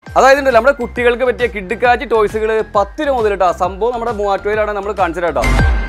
അതായത് നമ്മുടെ കുട്ടികൾക്ക് പറ്റിയ കിഡ്കാച്ചി ടോയ്സുകൾ 10 രൂപ മുതൽ കേട്ടോ. സംഭവം നമ്മുടെ മൂവാറ്റുപുഴയിലാണ് നമ്മൾ കാണിച്ചത് കേട്ടോ.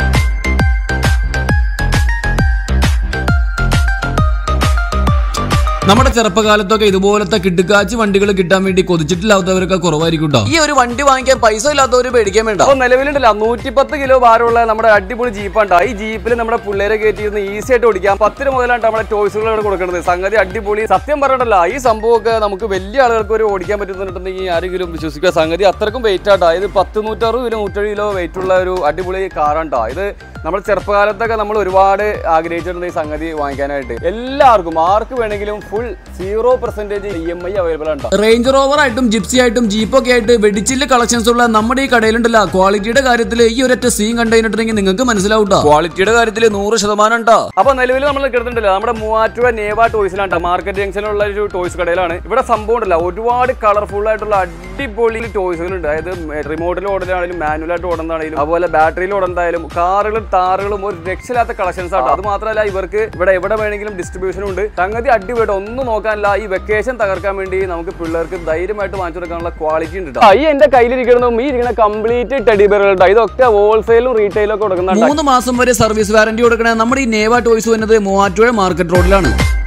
നമ്മുടെ ചെറുപ്പകാലത്തൊക്കെ ഇതുപോലത്തെ കിഡ്കാച്ചി വണ്ടികൾ കിട്ടാൻ വേണ്ടി കൊതിച്ചിട്ടില്ലാത്തവരൊക്കെ കുറവായിരിക്കും കേട്ടോ. ഈ ഒരു വണ്ടി വാങ്ങിക്കാൻ പൈസ ഇല്ലാത്തവർ പേടിക്കാൻ വേണ്ട. അപ്പോൾ നിലവിലുണ്ടല്ലോ 110 കിലോ ഭാരമുള്ള നമ്മുടെ അടിപൊളി ജീപ്പാണ്. ഈ ജീപ്പിൽ നമ്മുടെ പിള്ളേരെ കയറ്റിയിരുന്ന് ഈസി ആയിട്ട് ഓടിക്കാം. 10 രൂപ മുതലാണ് നമ്മുടെ ടോയ്സുകൾ ഇവിടെ കൊടുക്കുന്നത്. സംഗതി അടിപൊളി. സത്യം പറഞ്ഞിട്ടല്ല, ഈ സംഭവമൊക്കെ നമുക്ക് വലിയ ആളുകൾക്ക് ഒരു ഓടിക്കാൻ പറ്റുന്നുണ്ടെങ്കിൽ ആരെങ്കിലും വിശ്വസിക്കുക. സംഗതി അത്രക്കും വെയിറ്റ് ആട്ടോ. ഇത് 100-160 കിലോ 170 കിലോ വെയിറ്റ് ഉള്ള ഒരു അടിപൊളി കാറാണ്. ഇത് നമ്മൾ ചെറുപ്പകാലത്തൊക്കെ നമ്മൾ ഒരുപാട് ആഗ്രഹിച്ചിട്ടുണ്ട് ഈ സംഗതി വാങ്ങിക്കാനായിട്ട്. എല്ലാവർക്കും ആർക്ക് വേണമെങ്കിലും ഫുൾ 0% EMI അവൈലബിൾ ആണ്. റേഞ്ച് റോവർ ആയിട്ടും ജിപ്സി ആയിട്ടും ജീപ്പൊക്കെ ആയിട്ട് വെടിച്ചില് കളക്ഷൻസ് ഉള്ള നമ്മുടെ ഈ കടയിലുണ്ടല്ലോ. ക്വാളിറ്റിയുടെ കാര്യത്തിൽ ഈ ഒരൊറ്റ സീൻ കണ്ടുകഴിഞ്ഞിട്ടുണ്ടെങ്കിൽ നിങ്ങൾക്ക് മനസ്സിലാവൂട്ടോ. ക്വാളിറ്റിയുടെ കാര്യത്തിൽ 100% ഉണ്ടോ. അപ്പൊ നിലവിൽ നമ്മൾ കിടന്നിട്ടില്ല നമ്മുടെ മൂവാറ്റുപുഴ നേവ ടോയ്സിലാണ്. മാർക്കറ്റ് ജംഗ്ഷനിലുള്ള ഒരു ടോയ്സ് കടയിലാണ്. ഇവിടെ സംഭവം ഉണ്ടല്ലോ, ഒരുപാട് കളർഫുൾ ആയിട്ടുള്ള അടിപൊളി ടോയ്സുകളുണ്ട്. അതായത് റിമോട്ടിൽ ഓടുന്നതാണെങ്കിലും മാനുവലായിട്ട് ഓടുന്നതാണെങ്കിലും അതുപോലെ ബാറ്ററിയിൽ ഓടുന്നതായാലും കാറുകളും താറുകളും ഒരു രക്ഷയില്ലാത്ത കളക്ഷൻസ് ആണ്. അത് മാത്രമല്ല ഇവർക്ക് ഇവിടെ എവിടെ വേണമെങ്കിലും ഡിസ്ട്രിബ്യൂഷനും ഉണ്ട്. സംഗതി അടിപൊളി, ഒന്നും നോക്കാനില്ല. ഈ വെക്കേഷൻ തകർക്കാൻ വേണ്ടി നമുക്ക് പിള്ളേർക്ക് ധൈര്യമായിട്ട് വാങ്ങിച്ചു കൊടുക്കാനുള്ള ക്വാളിറ്റി ഉണ്ട്. ഈ എന്റെ കയ്യിലിരിക്കുന്നതും ഈ ഇരിക്കുന്ന കംപ്ലീറ്റ് ടെഡി ബെയറുകളുണ്ട്. ഇതൊക്കെ ഹോൾസെയിലും റീറ്റെയിലും ഒക്കെ കൊടുക്കുന്നുണ്ട്. 3 മാസം വരെ സർവീസ് വാറന്റി കൊടുക്കണേ നമ്മുടെ ഈ നേവ ടോയ്സ് വരുന്നത് മൂവാറ്റുപുഴ മാർക്കറ്റ് റോഡിലാണ്.